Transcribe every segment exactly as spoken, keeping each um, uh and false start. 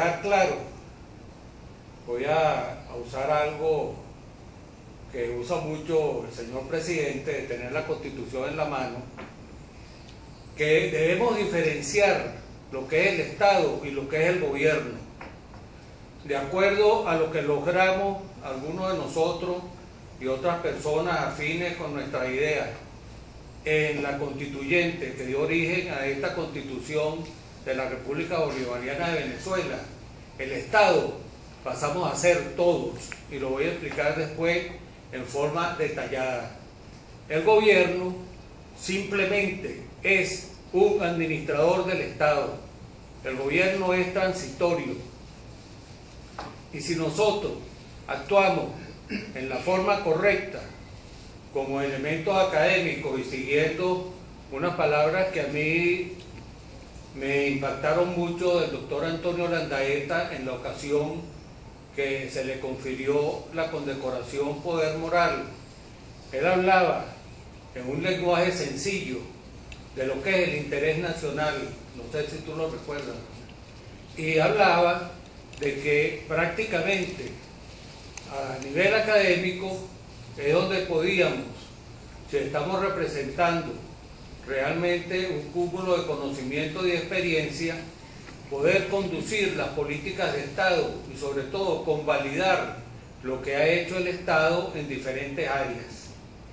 dejar claro, voy a, a usar algo que usa mucho el señor presidente, de tener la Constitución en la mano, que debemos diferenciar lo que es el Estado y lo que es el gobierno, de acuerdo a lo que logramos algunos de nosotros y otras personas afines con nuestras ideas en la constituyente que dio origen a esta Constitución de la República Bolivariana de Venezuela. El Estado pasamos a ser todos, y lo voy a explicar después en forma detallada. El gobierno simplemente es un administrador del Estado. El gobierno es transitorio, y si nosotros actuamos en la forma correcta como elementos académicos y siguiendo unas palabras que a mí me impactaron mucho del doctor Antonio Landaeta en la ocasión que se le confirió la condecoración Poder Moral. Él hablaba en un lenguaje sencillo de lo que es el interés nacional, no sé si tú lo recuerdas, y hablaba de que prácticamente a nivel académico es donde podíamos, si estamos representando realmente un cúmulo de conocimiento y de experiencia, poder conducir las políticas de Estado y sobre todo convalidar lo que ha hecho el Estado en diferentes áreas.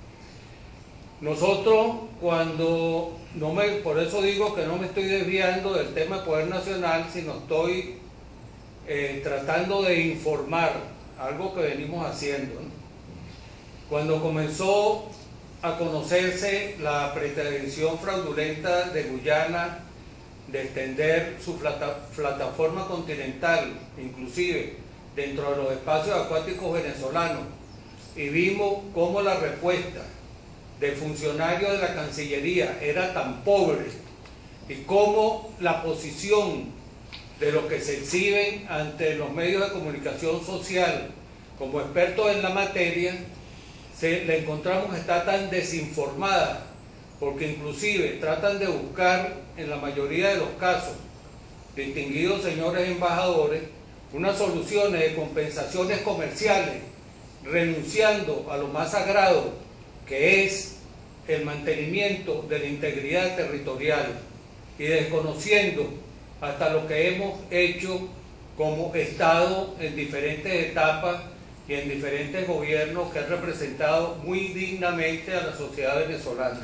Nosotros cuando, no me, por eso digo que no me estoy desviando del tema de Poder Nacional, sino estoy eh, tratando de informar, algo que venimos haciendo, ¿no? Cuando comenzó a conocerse la pretensión fraudulenta de Guyana de extender su plata, plataforma continental, inclusive dentro de los espacios acuáticos venezolanos, y vimos cómo la respuesta de funcionarios de la Cancillería era tan pobre, y cómo la posición de los que se exhiben ante los medios de comunicación social como expertos en la materia, se la encontramos que está tan desinformada, porque inclusive tratan de buscar en la mayoría de los casos, distinguidos señores embajadores, unas soluciones de compensaciones comerciales, renunciando a lo más sagrado, que es el mantenimiento de la integridad territorial, y desconociendo hasta lo que hemos hecho como Estado en diferentes etapas y en diferentes gobiernos que han representado muy dignamente a la sociedad venezolana.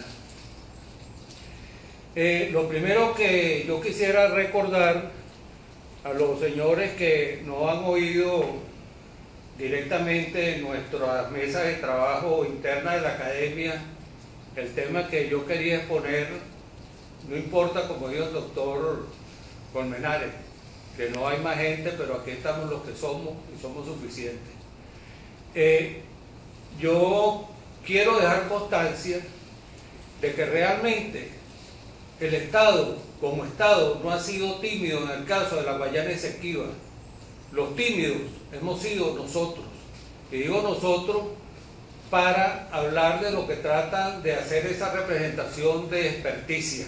Eh, lo primero que yo quisiera recordar a los señores que no han oído directamente en nuestras mesas de trabajo interna de la academia el tema que yo quería exponer, no importa, como dijo el doctor Colmenares, que no hay más gente, pero aquí estamos los que somos y somos suficientes. Eh, yo quiero dejar constancia de que realmente el Estado, como Estado, no ha sido tímido en el caso de la Guayana Esequiba. Los tímidos hemos sido nosotros, y digo nosotros para hablar de lo que tratan de hacer esa representación de experticia.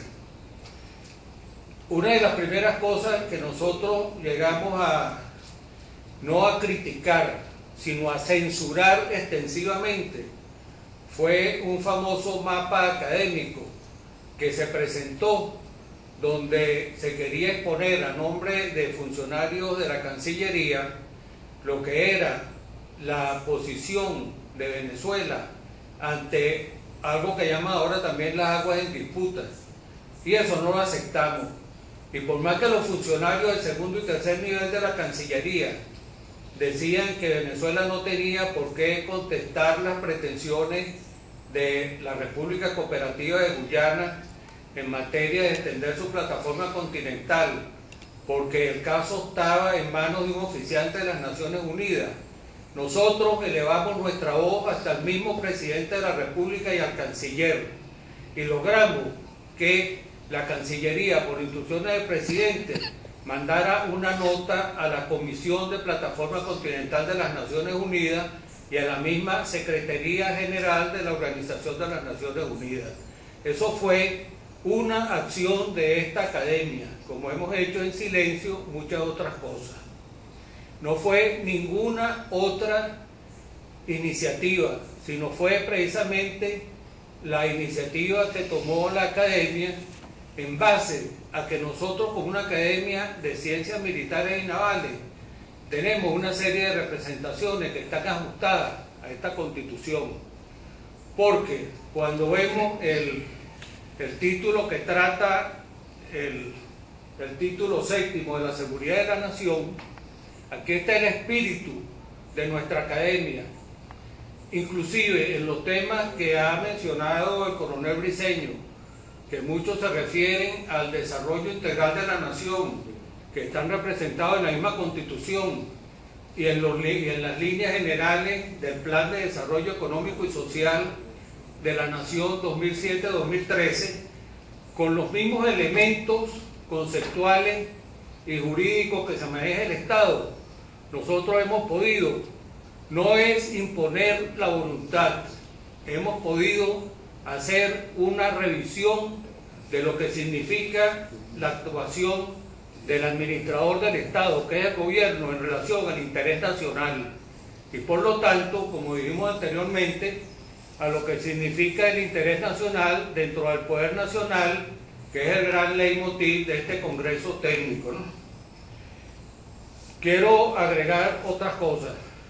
Una de las primeras cosas que nosotros llegamos a, no a criticar, sino a censurar extensivamente, fue un famoso mapa académico que se presentó, donde se quería exponer a nombre de funcionarios de la Cancillería lo que era la posición de Venezuela ante algo que llama ahora también las aguas en disputas, y eso no lo aceptamos. Y por más que los funcionarios del segundo y tercer nivel de la Cancillería decían que Venezuela no tenía por qué contestar las pretensiones de la República Cooperativa de Guyana en materia de extender su plataforma continental, porque el caso estaba en manos de un oficiante de las Naciones Unidas, nosotros elevamos nuestra voz hasta el mismo presidente de la República y al canciller, y logramos que la Cancillería, por instrucciones del presidente, mandara una nota a la Comisión de Plataforma Continental de las Naciones Unidas y a la misma Secretaría General de la Organización de las Naciones Unidas. Eso fue una acción de esta academia, como hemos hecho en silencio muchas otras cosas. no fue ninguna otra iniciativa, sino fue precisamente la iniciativa que tomó la academia en base a que nosotros, como una academia de ciencias militares y navales, tenemos una serie de representaciones que están ajustadas a esta Constitución, porque cuando vemos el, el título que trata el, el título séptimo de la seguridad de la nación, aquí está el espíritu de nuestra academia, inclusive en los temas que ha mencionado el coronel Briceño, que muchos se refieren al desarrollo integral de la nación, que están representados en la misma Constitución y en, los, y en las líneas generales del Plan de Desarrollo Económico y Social de la Nación dos mil siete a dos mil trece, con los mismos elementos conceptuales y jurídicos que se maneja el Estado. Nosotros hemos podido, no es imponer la voluntad, hemos podido hacer una revisión de lo que significa la actuación del administrador del Estado, que es el gobierno, en relación al interés nacional, y por lo tanto, como dijimos anteriormente, a lo que significa el interés nacional dentro del poder nacional, que es el gran leitmotiv de este Congreso técnico, ¿no? Quiero agregar otras cosas.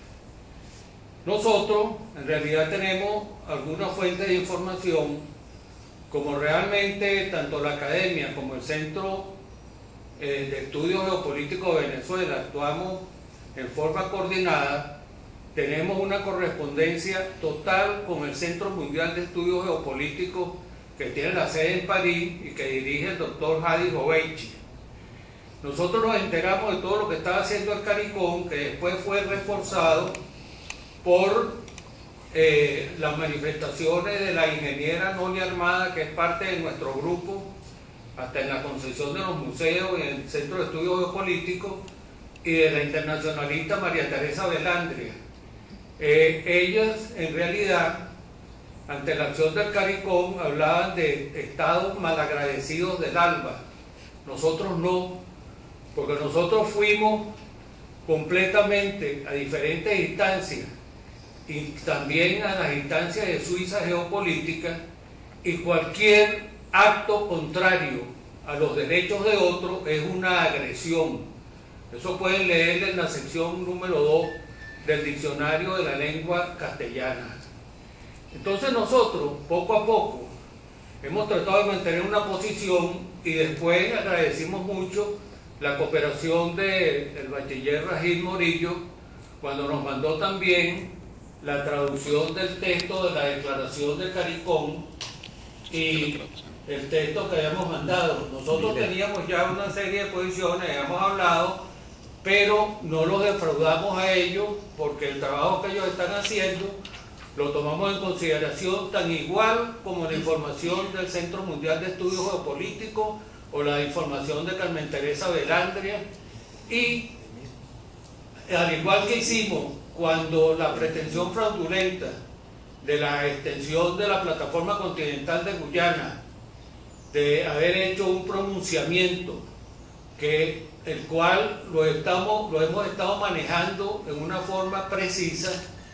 Nosotros en realidad tenemos algunas fuentes de información, como realmente tanto la academia como el Centro eh, de Estudios Geopolíticos de Venezuela actuamos en forma coordinada. Tenemos una correspondencia total con el Centro Mundial de Estudios Geopolíticos, que tiene la sede en París y que dirige el doctor Hadi Hoveichi. Nosotros nos enteramos de todo lo que estaba haciendo el CARICOM, que después fue reforzado por eh, las manifestaciones de la ingeniera Nonia Armada, que es parte de nuestro grupo, hasta en la concesión de los museos y en el Centro de Estudios Geopolíticos, y de la internacionalista María Teresa Velandria. Eh, ellas, en realidad, ante la acción del CARICOM, hablaban de estados malagradecidos del ALBA. Nosotros no, porque nosotros fuimos completamente a diferentes instancias, y también a las instancias de Suiza geopolítica, y cualquier acto contrario a los derechos de otros es una agresión. Eso pueden leer en la sección número dos del diccionario de la lengua castellana. Entonces nosotros, poco a poco, hemos tratado de mantener una posición, y después agradecimos mucho la cooperación del bachiller Rajil Morillo, cuando nos mandó también la traducción del texto de la declaración de CARICOM y el texto que habíamos mandado. Nosotros teníamos ya una serie de posiciones, habíamos hablado, pero no los defraudamos a ellos, porque el trabajo que ellos están haciendo lo tomamos en consideración tan igual como la información del Centro Mundial de Estudios Geopolíticos o la información de Carmen Teresa Velandria, y al igual que hicimos cuando la pretensión fraudulenta de la extensión de la plataforma continental de Guyana, de haber hecho un pronunciamiento que el cual lo, estamos, lo hemos estado manejando en una forma precisa,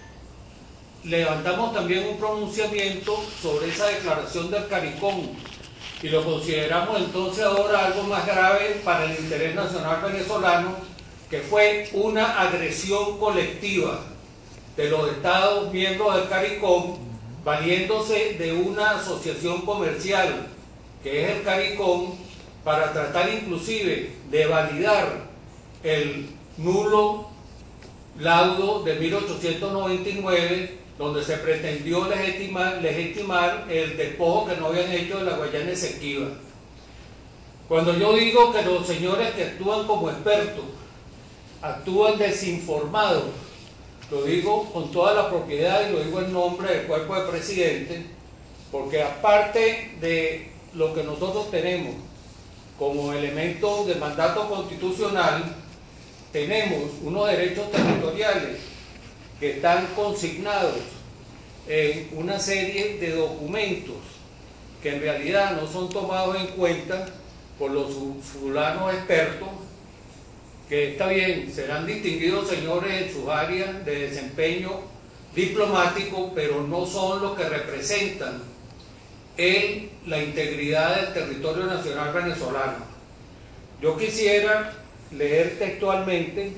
levantamos también un pronunciamiento sobre esa declaración del CARICOM, y lo consideramos entonces ahora algo más grave para el interés nacional venezolano, que fue una agresión colectiva de los estados miembros del CARICOM, valiéndose de una asociación comercial que es el CARICOM, para tratar inclusive de validar el nulo laudo de mil ochocientos noventa y nueve, donde se pretendió legitimar, legitimar el despojo que no habían hecho de la Guayana Esequiba. Cuando yo digo que los señores que actúan como expertos actúan desinformados, lo digo con toda la propiedad y lo digo en nombre del cuerpo de presidente, porque aparte de lo que nosotros tenemos como elemento de mandato constitucional, tenemos unos derechos territoriales que están consignados en una serie de documentos que en realidad no son tomados en cuenta por los fulanos expertos, que está bien, serán distinguidos señores en sus áreas de desempeño diplomático, pero no son los que representan el, la integridad del territorio nacional venezolano. Yo quisiera leer textualmente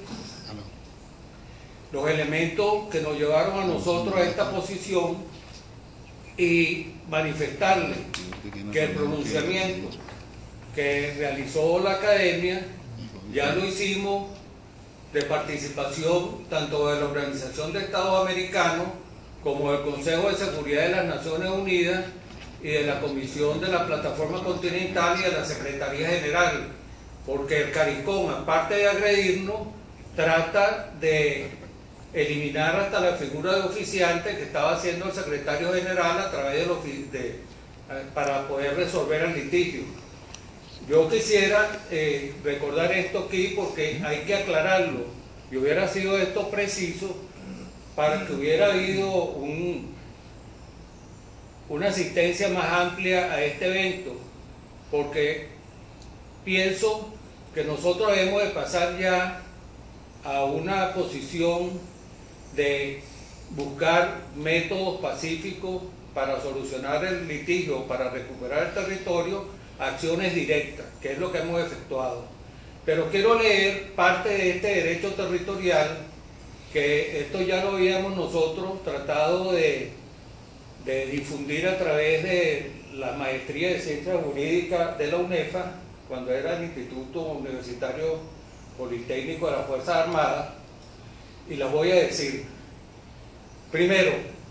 los elementos que nos llevaron a nosotros a esta posición y manifestarle que el pronunciamiento que realizó la Academia ya lo hicimos de participación tanto de la Organización de Estados Americanos como del Consejo de Seguridad de las Naciones Unidas y de la Comisión de la Plataforma Continental y de la Secretaría General, porque el CARICOM, aparte de agredirnos, trata de eliminar hasta la figura de oficiante que estaba haciendo el secretario general a través de, de para poder resolver el litigio. Yo quisiera eh, recordar esto aquí porque hay que aclararlo, y hubiera sido esto preciso para que hubiera habido un, una asistencia más amplia a este evento, porque pienso que nosotros debemos de pasar ya a una posición de buscar métodos pacíficos para solucionar el litigio, para recuperar el territorio, acciones directas, que es lo que hemos efectuado. Pero quiero leer parte de este derecho territorial, que esto ya lo habíamos nosotros tratado de, de difundir a través de la Maestría de Ciencias Jurídicas de la UNEFA, cuando era el Instituto Universitario Politécnico de las Fuerzas Armadas, y las voy a decir. Primero,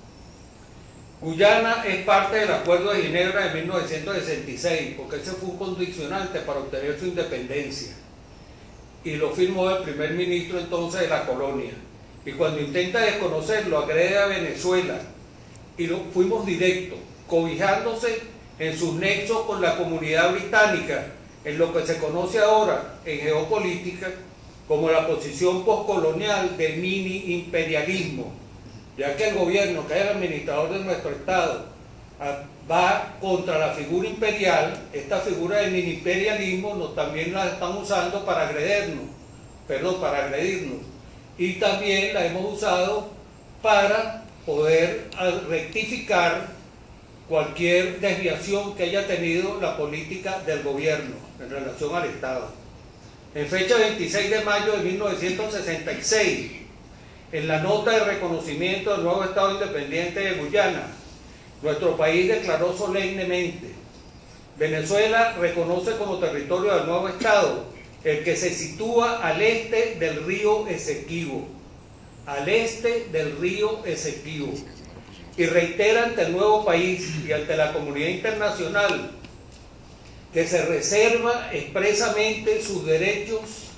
Guyana es parte del Acuerdo de Ginebra de mil novecientos sesenta y seis, porque ese fue un condicionante para obtener su independencia, y lo firmó el primer ministro entonces de la colonia, y cuando intenta desconocerlo agrede a Venezuela, y lo, fuimos directos, cobijándose en sus nexos con la comunidad británica, en lo que se conoce ahora en geopolítica como la posición postcolonial de mini imperialismo, ya que el gobierno, que es el administrador de nuestro Estado, va contra la figura imperial. Esta figura del mini imperialismo nos, también la están usando para agredirnos, perdón, para agredirnos, y también la hemos usado para poder rectificar cualquier desviación que haya tenido la política del gobierno en relación al Estado. En fecha veintiséis de mayo de mil novecientos sesenta y seis, en la nota de reconocimiento del nuevo Estado independiente de Guyana, nuestro país declaró solemnemente: Venezuela reconoce como territorio del nuevo Estado el que se sitúa al este del río Esequibo, al este del río Esequibo, y reitera ante el nuevo país y ante la comunidad internacional que se reserva expresamente sus derechos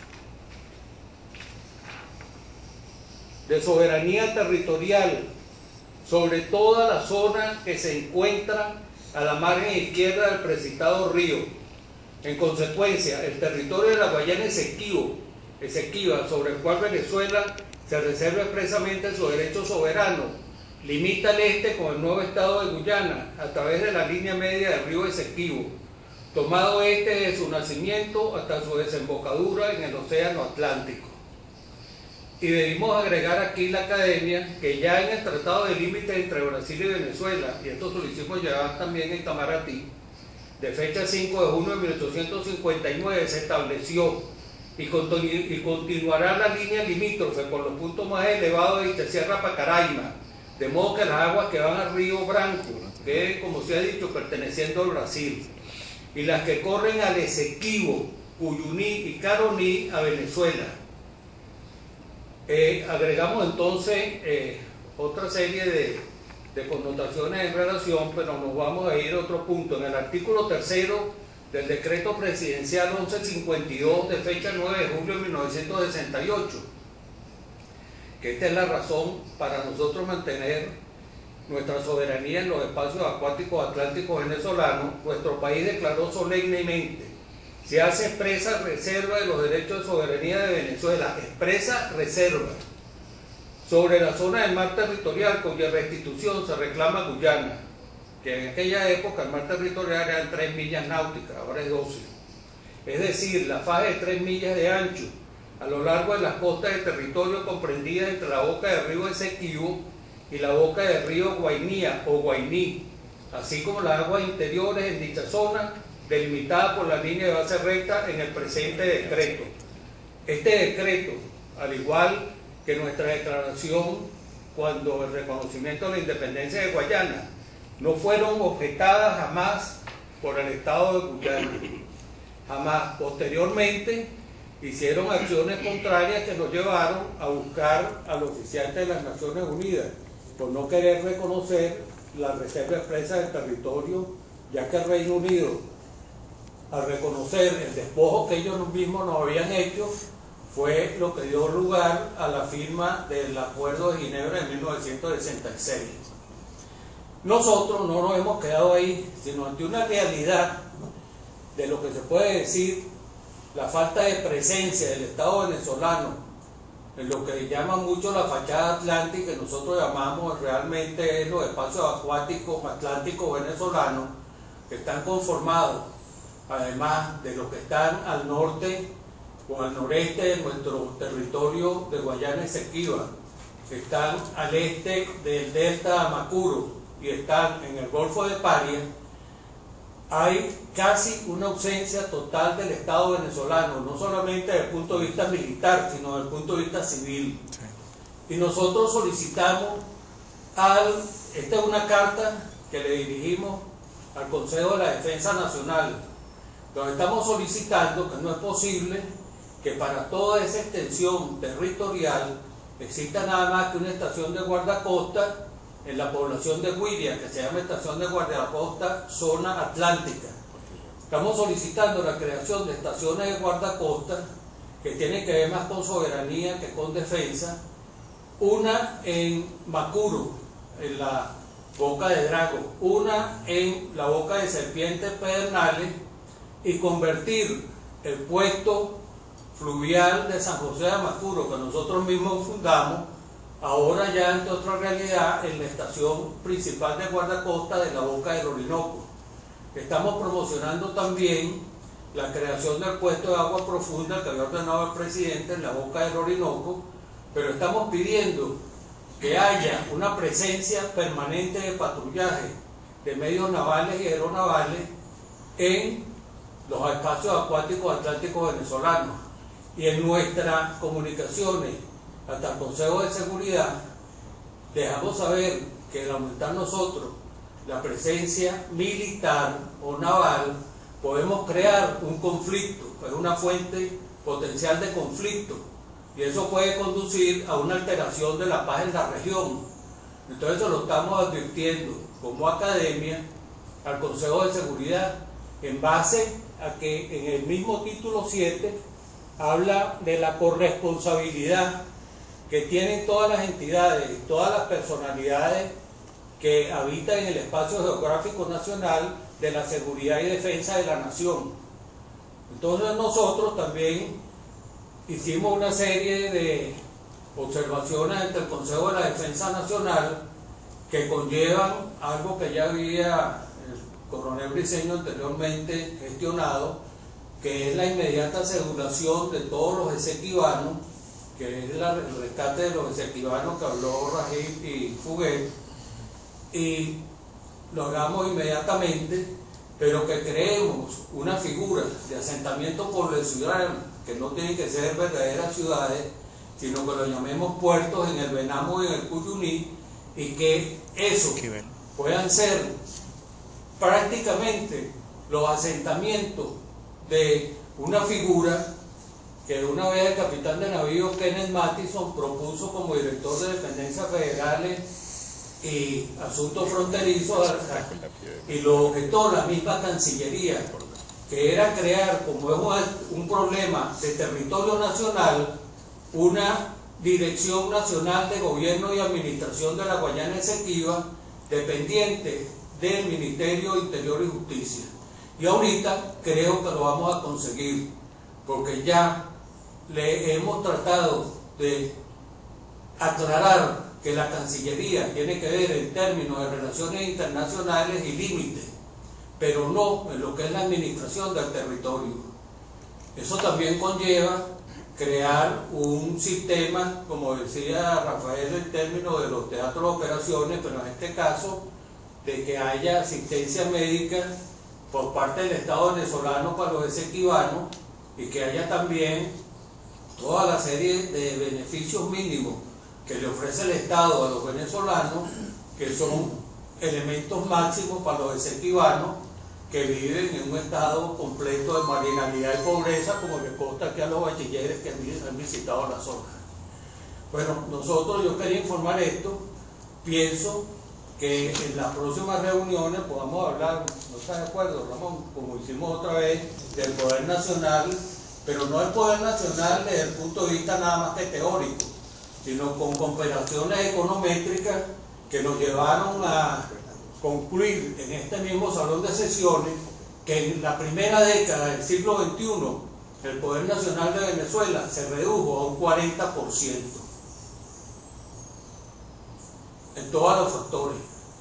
de soberanía territorial sobre toda la zona que se encuentra a la margen izquierda del precitado río. En consecuencia, el territorio de la Guayana Esequibo, Esequiba, sobre el cual Venezuela se reserva expresamente su derecho soberano, limita al este con el nuevo Estado de Guyana a través de la línea media del río Esequibo, tomado este desde su nacimiento hasta su desembocadura en el Océano Atlántico. Y debimos agregar aquí la Academia que ya en el Tratado de Límites entre Brasil y Venezuela, y esto lo hicimos llevar también en Tamaratí, de fecha cinco de junio de mil ochocientos cincuenta y nueve, se estableció y, continu y continuará la línea limítrofe por los puntos más elevados de dicha Sierra Pacaraima, de modo que las aguas que van al río Branco, que como se ha dicho perteneciendo al Brasil, y las que corren al Esequibo, Cuyuní y Caroní a Venezuela. Eh, agregamos entonces eh, otra serie de, de connotaciones en relación, pero nos vamos a ir a otro punto. En el artículo tercero del decreto presidencial once cincuenta y dos de fecha nueve de julio de mil novecientos sesenta y ocho, que esta es la razón para nosotros mantener nuestra soberanía en los espacios acuáticos atlánticos venezolanos, nuestro país declaró solemnemente: se hace expresa reserva de los derechos de soberanía de Venezuela, expresa reserva, sobre la zona del mar territorial cuya restitución se reclama Guyana, que en aquella época el mar territorial eran tres millas náuticas, ahora es doce. Es decir, la faja de tres millas de ancho, a lo largo de las costas del territorio comprendidas entre la boca del río Esequibo y la boca del río Guainía o Guainí, así como las aguas interiores en dicha zona, delimitada por la línea de base recta en el presente decreto. Este decreto, al igual que nuestra declaración cuando el reconocimiento de la independencia de Guayana, no fueron objetadas jamás por el Estado de Guyana. Jamás. Posteriormente hicieron acciones contrarias que nos llevaron a buscar al oficial de las Naciones Unidas por no querer reconocer la reserva expresa del territorio, ya que el Reino Unido, al reconocer el despojo que ellos mismos nos habían hecho, fue lo que dio lugar a la firma del Acuerdo de Ginebra en mil novecientos sesenta y seis. Nosotros no nos hemos quedado ahí, sino ante una realidad de lo que se puede decir la falta de presencia del Estado venezolano en lo que llaman mucho la fachada atlántica, que nosotros llamamos realmente los espacios acuáticos atlánticos venezolanos, que están conformados, además de los que están al norte o al noreste de nuestro territorio de Guayana Esequiba, que están al este del delta Amacuro y están en el Golfo de Paria. Hay casi una ausencia total del Estado venezolano, no solamente desde el punto de vista militar, sino desde el punto de vista civil. Y nosotros solicitamos, al, esta es una carta que le dirigimos al Consejo de la Defensa Nacional, donde estamos solicitando que no es posible que para toda esa extensión territorial exista nada más que una estación de guardacosta en la población de Huiria, que se llama Estación de Guardacosta Zona Atlántica. Estamos solicitando la creación de estaciones de guardacosta que tienen que ver más con soberanía que con defensa, una en Macuro, en la Boca de Drago, una en la Boca de Serpientes Pedernales, y convertir el puesto fluvial de San José de Macuro, que nosotros mismos fundamos, ahora ya en otra realidad, en la estación principal de guardacosta de la Boca del Orinoco. Estamos promocionando también la creación del puesto de agua profunda que había ordenado el presidente en la Boca del Orinoco, pero estamos pidiendo que haya una presencia permanente de patrullaje de medios navales y aeronavales en los espacios acuáticos atlánticos venezolanos. Y en nuestras comunicaciones hasta el Consejo de Seguridad dejamos saber que al aumentar nosotros la presencia militar o naval podemos crear un conflicto, es una fuente potencial de conflicto, y eso puede conducir a una alteración de la paz en la región. Entonces eso lo estamos advirtiendo como academia al Consejo de Seguridad, en base a que en el mismo título siete habla de la corresponsabilidad que tienen todas las entidades y todas las personalidades que habitan en el espacio geográfico nacional de la seguridad y defensa de la nación. Entonces nosotros también hicimos una serie de observaciones ante el Consejo de la Defensa Nacional que conllevan algo que ya había el coronel Briceño anteriormente gestionado, que es la inmediata aseguración de todos los esequibanos, que es la, el rescate de los esequibanos que habló Rajib y Fuguet, y lo hagamos inmediatamente, pero que creemos una figura de asentamiento poblacional, que no tienen que ser verdaderas ciudades, sino que lo llamemos puertos en el Venamo y en el Cuyuní, y que eso puedan ser prácticamente los asentamientos de una figura que una vez el capitán de navío Kenneth Mattison propuso como director de dependencias federales y asuntos fronterizos, y lo objetó la misma Cancillería, que era crear, como es un problema de territorio nacional, una Dirección Nacional de Gobierno y Administración de la Guayana Esequiba, dependiente del Ministerio de Interior y Justicia. Y ahorita creo que lo vamos a conseguir, porque ya le hemos tratado de aclarar que la Cancillería tiene que ver en términos de relaciones internacionales y límites, pero no en lo que es la administración del territorio. Eso también conlleva crear un sistema, como decía Rafael, en términos de los teatros de operaciones, pero en este caso de que haya asistencia médica por parte del Estado venezolano para los esequibanos y que haya también toda la serie de beneficios mínimos que le ofrece el Estado a los venezolanos, que son elementos máximos para los esequibanos que viven en un estado completo de marginalidad y pobreza, como le consta aquí a los bachilleres que han visitado la zona. Bueno, nosotros, yo quería informar esto, pienso que en las próximas reuniones podamos hablar, ¿no está de acuerdo, Ramón? Como hicimos otra vez, del poder nacional, pero no el poder nacional desde el punto de vista nada más que teórico, sino con comparaciones econométricas que nos llevaron a concluir en este mismo salón de sesiones que en la primera década del siglo veintiuno el poder nacional de Venezuela se redujo a un cuarenta por ciento en todos los factores.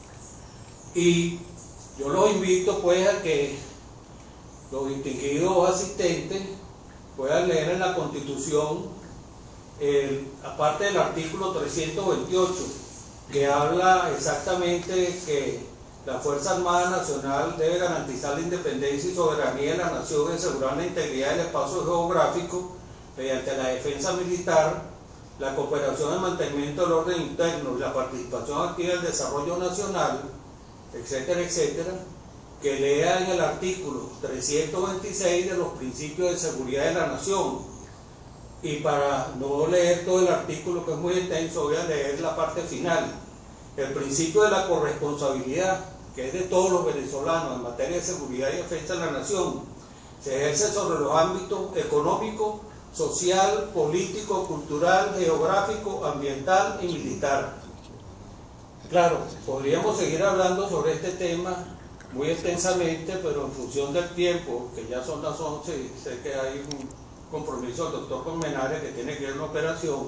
Y yo los invito pues a que los distinguidos asistentes puedan leer en la Constitución, el, aparte del artículo trescientos veintiocho, que habla exactamente que la Fuerza Armada Nacional debe garantizar la independencia y soberanía de la nación y asegurar la integridad del espacio geográfico mediante la defensa militar, la cooperación en mantenimiento del orden interno y la participación activa en el desarrollo nacional, etcétera, etcétera, que lea en el artículo trescientos veintiséis de los principios de seguridad de la nación. Y para no leer todo el artículo, que es muy extenso, voy a leer la parte final. El principio de la corresponsabilidad, que es de todos los venezolanos en materia de seguridad y defensa de la nación, se ejerce sobre los ámbitos económico, social, político, cultural, geográfico, ambiental y militar. Claro, podríamos seguir hablando sobre este tema muy extensamente, pero en función del tiempo, que ya son las once y sé que hay un compromiso del doctor Colmenares que tiene que ir a una operación,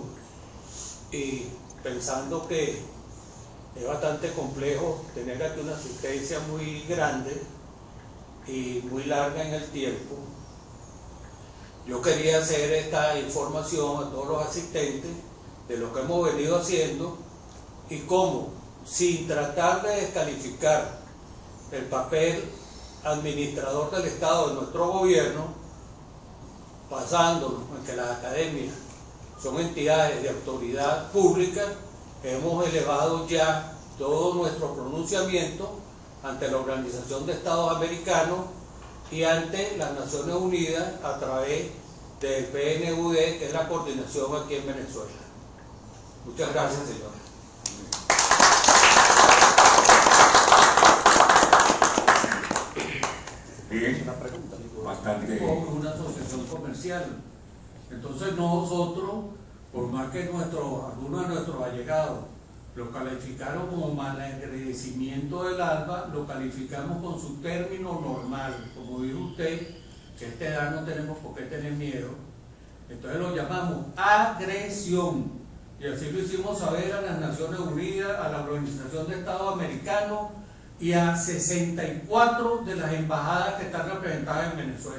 y pensando que es bastante complejo tener aquí una asistencia muy grande y muy larga en el tiempo, yo quería hacer esta información a todos los asistentes de lo que hemos venido haciendo y cómo, sin tratar de descalificar el papel administrador del Estado de nuestro gobierno, basándonos en que las academias son entidades de autoridad pública, hemos elevado ya todo nuestro pronunciamiento ante la Organización de Estados Americanos y ante las Naciones Unidas a través del P N U D, que es la coordinación aquí en Venezuela. Muchas gracias, señores. Bien, una pregunta. Bastante. Una asociación comercial. Entonces nosotros, por más que nuestro, algunos de nuestros allegados lo calificaron como malagradecimiento del ALBA, lo calificamos con su término normal. Como dijo usted, que a esta edad no tenemos por qué tener miedo. Entonces lo llamamos agresión. Y así lo hicimos saber a las Naciones Unidas, a la Organización de Estados Americanos y a sesenta y cuatro de las embajadas que están representadas en Venezuela.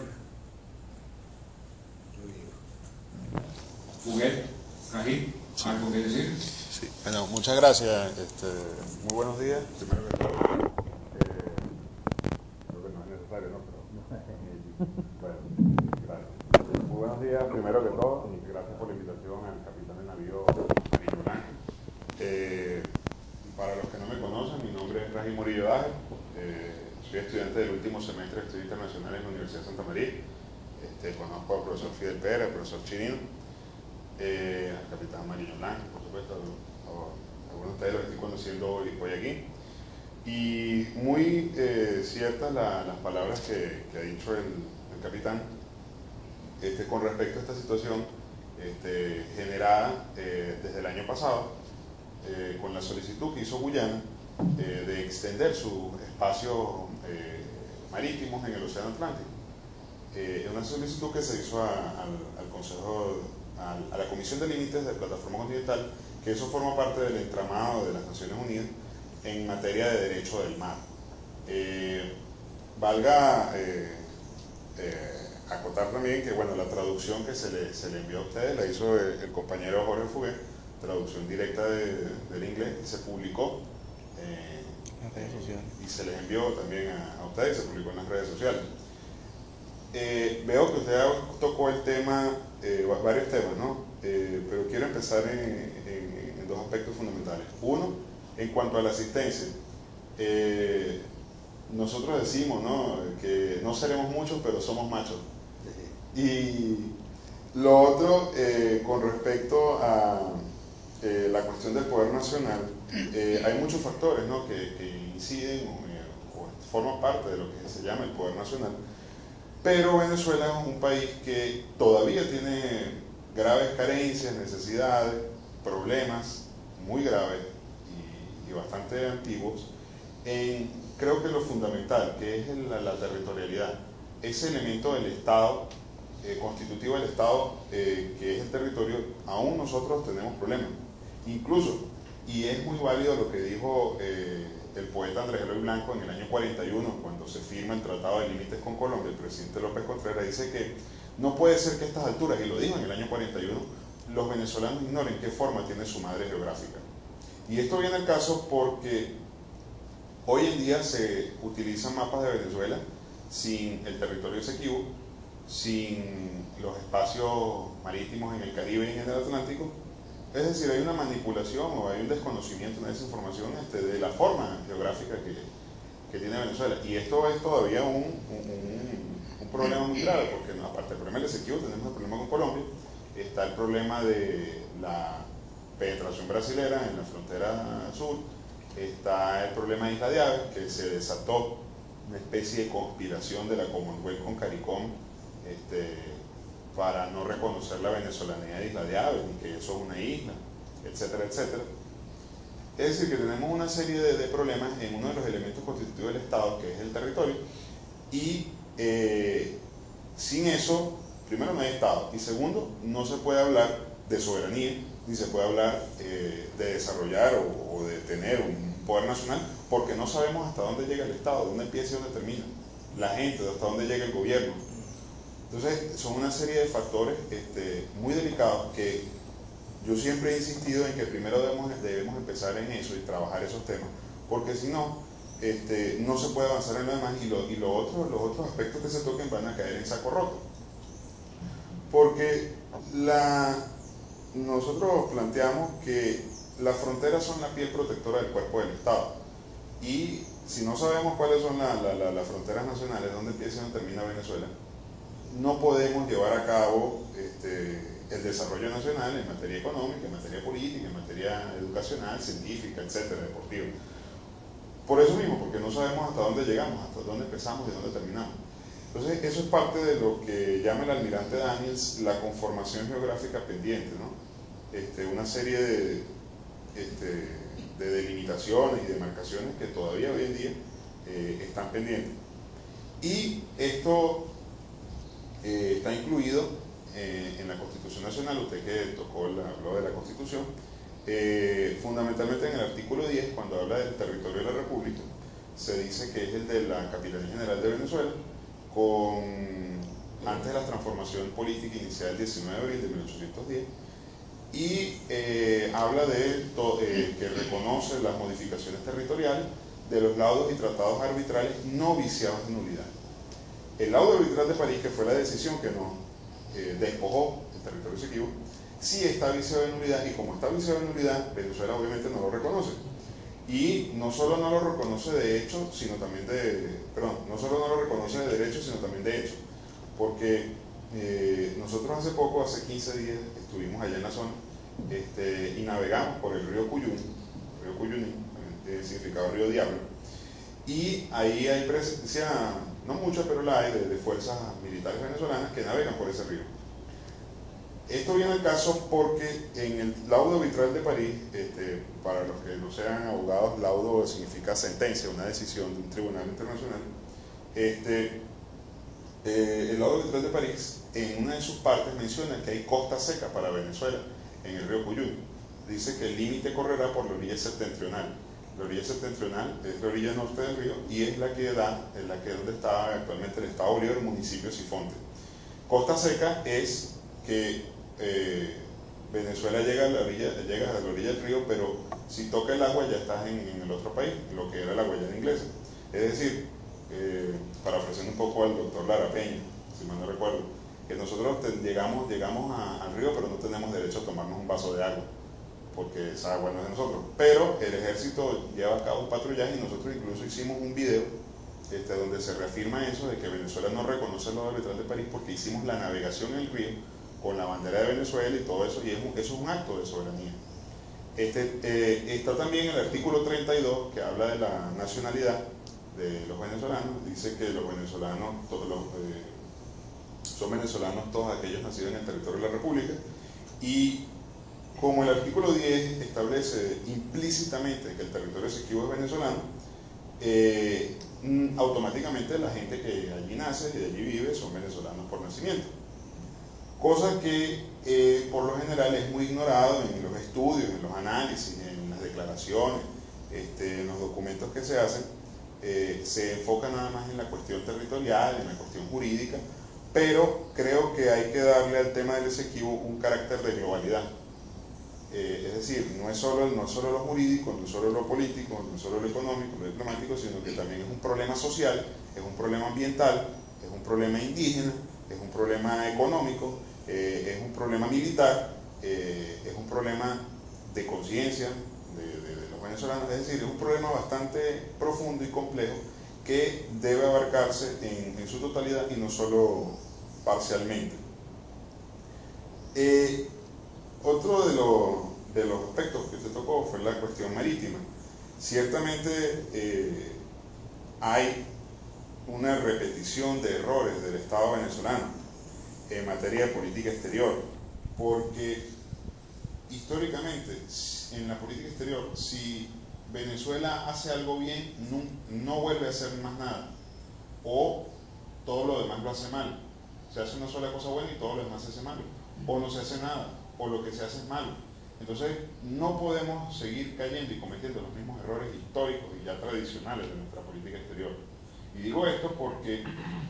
Fuguet, Cají, ¿algo que decir? Sí, bueno, muchas gracias. Este, muy buenos días. Primero que todo, eh, creo que no es necesario, ¿no? Pero, bueno, gracias. Muy buenos días, primero que todo, y gracias por la invitación al capitán de navío Marillo Blanco. Eh, para los que no me conocen, mi nombre es Rají Murillo Daje, eh, soy estudiante del último semestre de Estudios Internacionales en la Universidad de Santa María. Este, conozco al profesor Fidel Pérez, al profesor Chirino, eh, al capitán Marillo Blanco, por supuesto, a algunos de ustedes los estoy conociendo hoy, hoy aquí. Y muy eh, ciertas la, las palabras que, que ha dicho el, el capitán este, con respecto a esta situación este, generada eh, desde el año pasado eh, con la solicitud que hizo Guyana eh, de extender sus espacios eh, marítimos en el Océano Atlántico. Eh, es una solicitud que se hizo a, al, al Consejo, a, a la Comisión de Límites de Plataforma Continental, que eso forma parte del entramado de las Naciones Unidas en materia de derecho del mar. Eh, valga eh, eh, acotar también que, bueno, la traducción que se le, se le envió a ustedes la hizo el, el compañero Jorge Fugué, traducción directa de, del inglés, y se publicó eh, en las redes sociales. Y se les envió también a, a ustedes, se publicó en las redes sociales. Eh, veo que usted tocó el tema, eh, varios temas, ¿no? Eh, pero quiero empezar en, en, en dos aspectos fundamentales. Uno, en cuanto a la asistencia. Eh, nosotros decimos, ¿no?, que no seremos muchos, pero somos machos. Y lo otro, eh, con respecto a eh, la cuestión del poder nacional, eh, hay muchos factores, ¿no?, que, que inciden o, o forman parte de lo que se llama el poder nacional. Pero Venezuela es un país que todavía tiene graves carencias, necesidades, problemas muy graves y, y bastante antiguos en, creo que lo fundamental, que es la, la territorialidad, ese elemento del Estado, eh, constitutivo del Estado, eh, que es el territorio, aún nosotros tenemos problemas. Incluso, y es muy válido lo que dijo eh, el poeta Andrés Eloy Blanco en el año cuarenta y uno, cuando se firma el Tratado de Límites con Colombia, el presidente López Contreras dice que no puede ser que a estas alturas, y lo dijo en el año cuarenta y uno, los venezolanos ignoren qué forma tiene su madre geográfica. Y esto viene al caso porque hoy en día se utilizan mapas de Venezuela sin el territorio Esequibo, sin los espacios marítimos en el Caribe y en el Atlántico. Es decir, hay una manipulación o hay un desconocimiento, una desinformación este, de la forma geográfica que, que tiene Venezuela. Y esto es todavía un, un, un problema muy grave, porque aparte del problema del Esequibo tenemos el problema con Colombia, está el problema de la penetración brasilera en la frontera sur, está el problema de Isla de Aves, que se desató una especie de conspiración de la Commonwealth con CARICOM este, para no reconocer la venezolanidad de Isla de Aves, ni que eso es una isla, etcétera, etcétera. Es decir, que tenemos una serie de, de problemas en uno de los elementos constitutivos del Estado, que es el territorio, y eh, sin eso, primero no hay Estado, y segundo, no se puede hablar de soberanía, ni se puede hablar eh, de desarrollar o, o de tener un poder nacional, porque no sabemos hasta dónde llega el Estado, dónde empieza y dónde termina, la gente, hasta dónde llega el gobierno. Entonces, son una serie de factores este, muy delicados que yo siempre he insistido en que primero debemos, debemos empezar en eso y trabajar esos temas, porque si no, este, no se puede avanzar en lo demás y, lo, y lo otro, los otros aspectos que se toquen van a caer en saco roto. Porque la, nosotros planteamos que las fronteras son la piel protectora del cuerpo del Estado, y si no sabemos cuáles son la, la, la, las fronteras nacionales, dónde empieza y dónde termina Venezuela, no podemos llevar a cabo este, el desarrollo nacional en materia económica, en materia política, en materia educacional, científica, etcétera, deportiva. Por eso mismo, porque no sabemos hasta dónde llegamos, hasta dónde empezamos y dónde terminamos. Entonces, eso es parte de lo que llama el almirante Daniels la conformación geográfica pendiente, ¿no? Este, una serie de, este, de delimitaciones y demarcaciones que todavía hoy en día eh, están pendientes. Y esto eh, está incluido eh, en la Constitución Nacional. Usted que tocó la, habló de la Constitución, eh, fundamentalmente en el artículo diez, cuando habla del territorio de la República, se dice que es el de la Capitanía General de Venezuela, con, antes de la transformación política inicial el diecinueve de abril de mil ochocientos diez, y eh, habla de to, eh, que reconoce las modificaciones territoriales de los laudos y tratados arbitrales no viciados de nulidad. El laudo arbitral de París, que fue la decisión que nos eh, despojó el territorio Esequibo, sí está viciado de nulidad, y como está viciado de nulidad, Venezuela obviamente no lo reconoce. Y no solo no lo reconoce de hecho, sino también de, perdón, no solo no lo reconoce de derecho, sino también de hecho. Porque eh, nosotros hace poco, hace quince días, estuvimos allá en la zona este, y navegamos por el río Cuyuni, río Cuyuni, eh, significado río Diablo, y ahí hay presencia, no mucha, pero la hay, de, de fuerzas militares venezolanas que navegan por ese río. Esto viene al caso porque en el laudo arbitral de París, este, para los que no sean abogados, laudo significa sentencia, una decisión de un tribunal internacional. Este, eh, el laudo arbitral de París, en una de sus partes, menciona que hay costa seca para Venezuela en el río Cuyuni. Dice que el límite correrá por la orilla septentrional. La orilla septentrional es la orilla norte del río y es la que da, es la que es donde está actualmente el Estado Bolívar, el municipio de Sifonte. Costa seca es que eh, Venezuela llega a, la orilla, llega a la orilla del río, pero si toca el agua ya estás en, en el otro país, lo que era la Guayana inglesa. Es decir, eh, parafraseando un poco al doctor Lara Peña, si mal no recuerdo, que nosotros te, llegamos, llegamos a, al río, pero no tenemos derecho a tomarnos un vaso de agua, porque esa agua no es de nosotros. Pero el ejército lleva a cabo un patrullaje y nosotros incluso hicimos un video este, donde se reafirma eso de que Venezuela no reconoce el Lago Arbitral de París porque hicimos la navegación en el río con la bandera de Venezuela y todo eso, y es un, eso es un acto de soberanía. Este, eh, está también el artículo treinta y dos que habla de la nacionalidad de los venezolanos. Dice que los venezolanos, todos los, eh, son venezolanos todos aquellos nacidos en el territorio de la República, y como el artículo diez establece implícitamente que el territorio Esequibo es venezolano, eh, automáticamente la gente que allí nace y de allí vive son venezolanos por nacimiento. Cosa que eh, por lo general es muy ignorado en los estudios, en los análisis, en las declaraciones, este, en los documentos que se hacen. Eh, se enfoca nada más en la cuestión territorial, en la cuestión jurídica, pero creo que hay que darle al tema del Esequibo un carácter de globalidad. Eh, es decir, no es, solo, no es solo lo jurídico, no es solo lo político, no es solo lo económico, lo diplomático, sino que también es un problema social, es un problema ambiental, es un problema indígena, es un problema económico, eh, es un problema militar, eh, es un problema de conciencia de, de, de los venezolanos. Es decir, es un problema bastante profundo y complejo que debe abarcarse en, en su totalidad y no solo parcialmente. Eh, otro de, lo, de los aspectos que te tocó fue la cuestión marítima. Ciertamente eh, hay una repetición de errores del Estado venezolano en materia de política exterior, porque históricamente en la política exterior, si Venezuela hace algo bien, no, no vuelve a hacer más nada, o todo lo demás lo hace mal. Se hace una sola cosa buena y todo lo demás se hace malo, o no se hace nada, o lo que se hace es malo. Entonces no podemos seguir cayendo y cometiendo los mismos errores históricos y ya tradicionales de nuestra política exterior. Y digo esto porque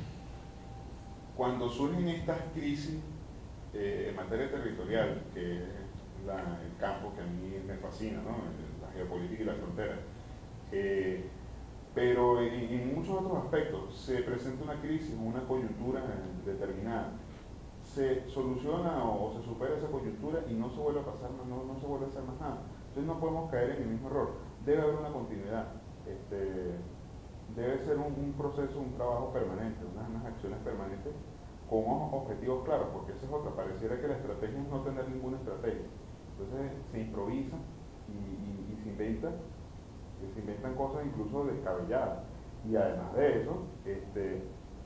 cuando surgen estas crisis eh, en materia territorial, que es la, el campo que a mí me fascina, ¿no? La geopolítica y la frontera, eh, pero en, en muchos otros aspectos se presenta una crisis, una coyuntura determinada, se soluciona o, o se supera esa coyuntura y no se vuelve a pasar, no, no se vuelve a hacer más nada. Entonces no podemos caer en el mismo error. Debe haber una continuidad. Este, debe ser un, un proceso, un trabajo permanente, unas, unas acciones permanentes con unos objetivos claros, porque esa es otra. Pareciera que la estrategia es no tener ninguna estrategia. Entonces se improvisa y, y, y se inventa, y se inventan cosas incluso descabelladas. Y además de eso, este,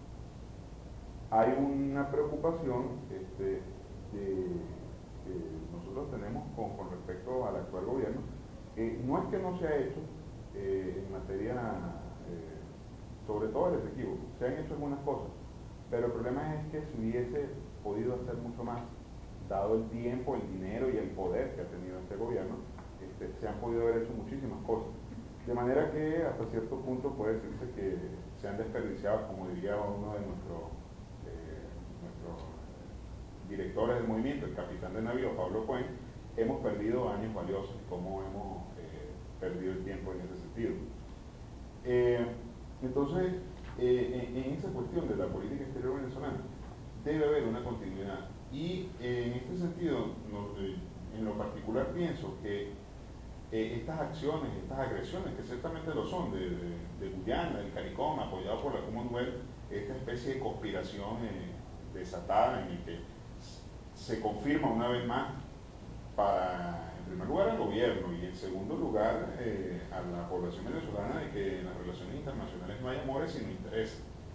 hay una preocupación este, que, que nosotros tenemos con, con respecto al actual gobierno. Eh, no es que no se ha hecho eh, en materia, eh, sobre todo el Esequibo, se han hecho algunas cosas, pero el problema es que se hubiese podido hacer mucho más, dado el tiempo, el dinero y el poder que ha tenido este gobierno. Este, se han podido haber hecho muchísimas cosas, de manera que hasta cierto punto puede decirse que se han desperdiciado, como diría uno de nuestros eh, nuestros directores del movimiento, el capitán de navío Pablo Cuen, hemos perdido años valiosos y cómo hemos eh, perdido el tiempo en ese sentido. Eh, entonces, eh, en, en esa cuestión de la política exterior venezolana debe haber una continuidad, y eh, en este sentido, no, eh, en lo particular pienso que eh, estas acciones, estas agresiones, que ciertamente lo son, de, de, de Guyana, del CARICOM, apoyado por la Commonwealth, esta especie de conspiración eh, desatada en el que se confirma una vez más para, en primer lugar, al gobierno y en segundo lugar eh, a la población venezolana, de que en las relaciones internacionales no hay amores sino intereses.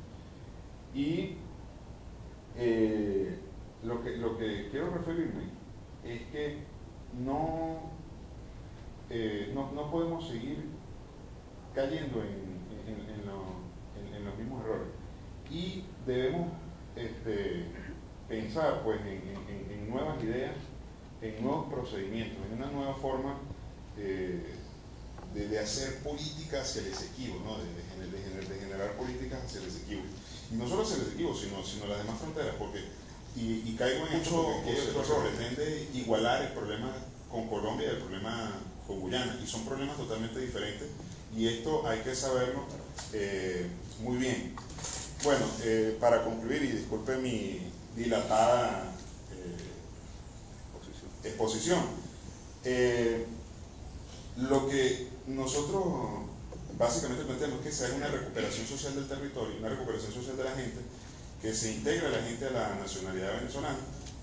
Y eh, lo, que, lo que quiero referirme es que no, eh, no, no podemos seguir cayendo en, en, en, lo, en, en los mismos errores, y debemos este, pensar pues en, en, en nuevas ideas, en nuevos procedimientos, en una nueva forma eh, de, de hacer política hacia el Esequibo, ¿no? de, de, de, de generar políticas hacia el Esequibo. Y no solo hacia el Esequibo, sino, sino las demás fronteras, porque y, y caigo en esto porque esto se pretende igualar el problema con Colombia y el problema con Guyana, y son problemas totalmente diferentes, y esto hay que saberlo eh, muy bien. Bueno, eh, para concluir, y disculpe mi dilatada eh, exposición, eh, lo que nosotros básicamente planteamos es que se haga una recuperación social del territorio, una recuperación social de la gente, que se integre a la gente a la nacionalidad venezolana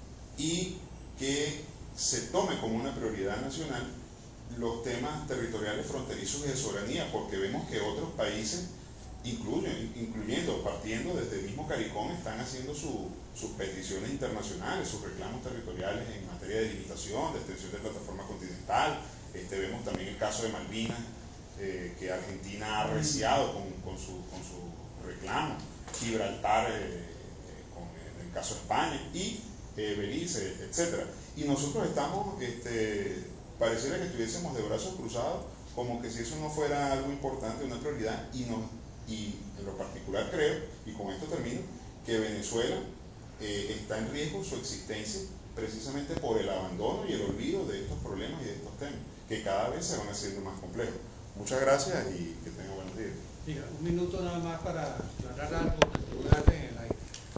y que se tome como una prioridad nacional los temas territoriales fronterizos y de soberanía, porque vemos que otros países, incluyen, incluyendo, partiendo desde el mismo CARICOM, están haciendo su, sus peticiones internacionales, sus reclamos territoriales en materia de limitación, de extensión de plataforma continental. Este, vemos también el caso de Malvinas, eh, que Argentina ha arreciado con, con, su, con su reclamo, Gibraltar, eh, con, en el caso de España, y eh, Belice, etcétera. Y nosotros estamos, este, pareciera que estuviésemos de brazos cruzados, como que si eso no fuera algo importante, una prioridad, y, no, y en lo particular creo, y con esto termino, que Venezuela eh, está en riesgo su existencia precisamente por el abandono y el olvido de estos problemas y de estos temas, que cada vez se van haciendo más complejos. Muchas gracias y que tengan buenos días. Mira, un minuto nada más para aclarar algo que tú daste en el aire.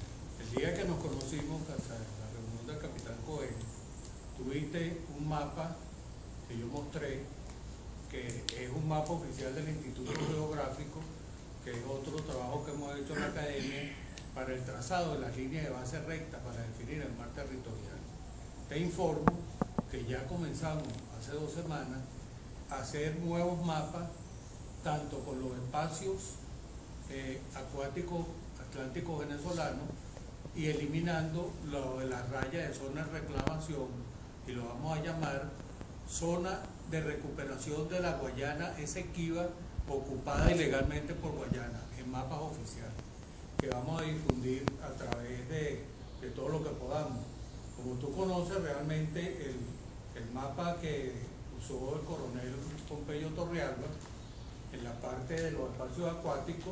El día que nos conocimos, en la reunión del capitán Cohen, tuviste un mapa que yo mostré, que es un mapa oficial del Instituto Geográfico, que es otro trabajo que hemos hecho en la academia para el trazado de las líneas de base recta para definir el mar territorial. Te informo que ya comenzamos hace dos semanas a hacer nuevos mapas, tanto con los espacios eh, acuáticos atlánticos venezolanos y eliminando lo de las rayas de zona de reclamación, y lo vamos a llamar zona de recuperación de la Guayana Esequiba ocupada ilegalmente por Guayana, en mapas oficiales, que vamos a difundir a través de, de todo lo que podamos. Como tú conoces, realmente el, el mapa que usó el coronel Pompeyo Torrealba, en la parte de los espacios acuáticos,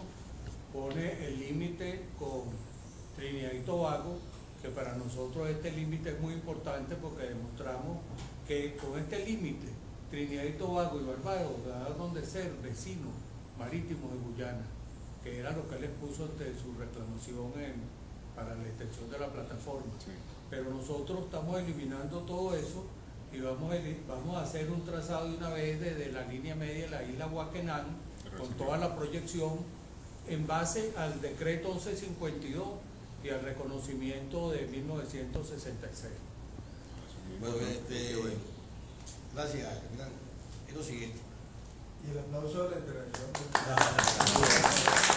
pone el límite con Trinidad y Tobago, que para nosotros este límite es muy importante porque demostramos que con este límite Trinidad y Tobago y Barbados dejaron de ser vecinos marítimos de Guyana, que era lo que les puso ante su reclamación en, para la extensión de la plataforma. Sí. Pero nosotros estamos eliminando todo eso y vamos a, vamos a hacer un trazado de una vez desde la línea media de la isla Huaquenán, con toda la proyección en base al decreto once cincuenta y dos y al reconocimiento de mil novecientos sesenta y seis. Bueno, este, gracias, capitán. Es lo siguiente. Y el aplauso de la intervención.